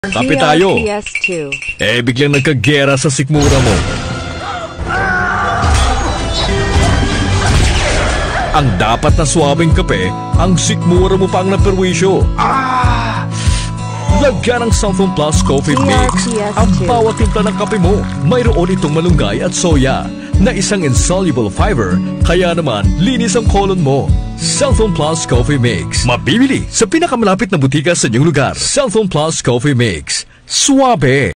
Kape tayo. PS2. Biglang nagkagera sa sikmura mo. Ang dapat na swabing kape, ang sikmura mo pa ang naperwisyo. Lagyan ng Southern Plus Coffee Mix. Ang bawat timpla ng kape mo, mayroon itong malunggay at soya na isang insoluble fiber, kaya naman linis ang kolon mo. Southern Plus Coffee Mix. Mabibili sa pinakamalapit na butika sa inyong lugar. Southern Plus Coffee Mix. Suabe.